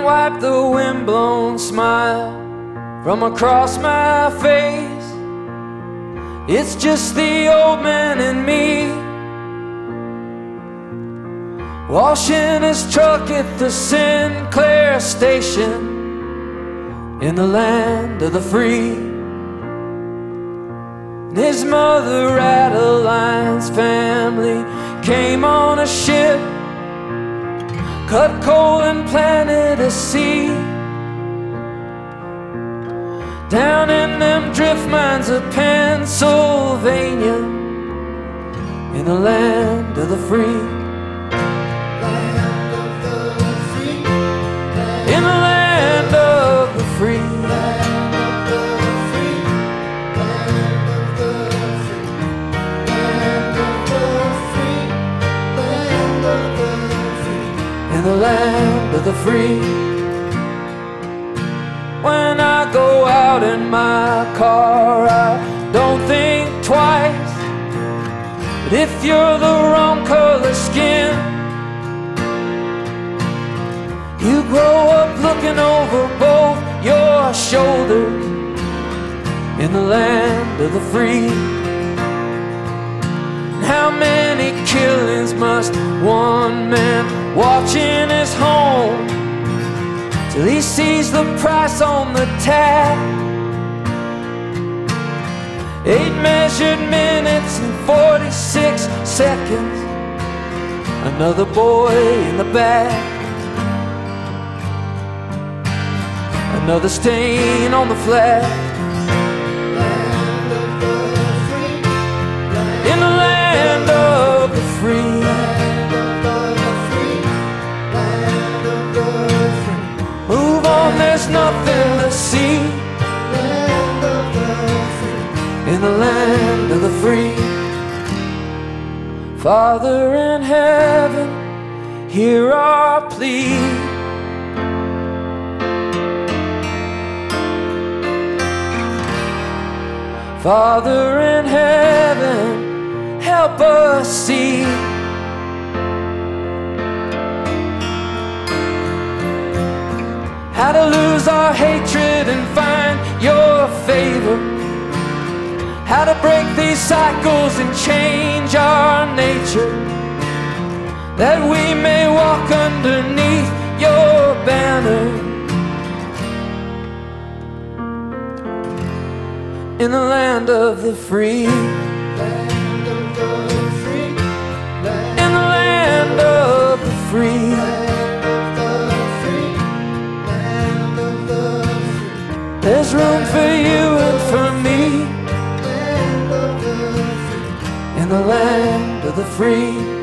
can't wipe the windblown smile from across my face. It's just the old man and me, washing his truck at the Sinclair station in the land of the free. And his mother, Adeline's family, came on a ship, cut coal and planted a seed down in them drift mines of Pennsylvania in the land of the free. In the land of the free. In the land of the free. When I go out in my car, I don't think twice. But if you're the wrong color skin, you grow up looking over both your shoulders in the land of the free. How many killings must one man watch in his home till he sees the price on the tab? 8 measured minutes and 46 seconds. Another boy in the back. Another stain on the flag. In the land of the free. Move on, there's nothing to see. In the land of the free. Father in heaven, hear our plea. Father in heaven, help us see. How to lose our hatred and find your favor. How to break these cycles and change our nature, that we may walk underneath your banner. In the land of the free. Land of the free. In the land of the free. Land of the free. There's room for you and for me. Land of the free. In the land of the free.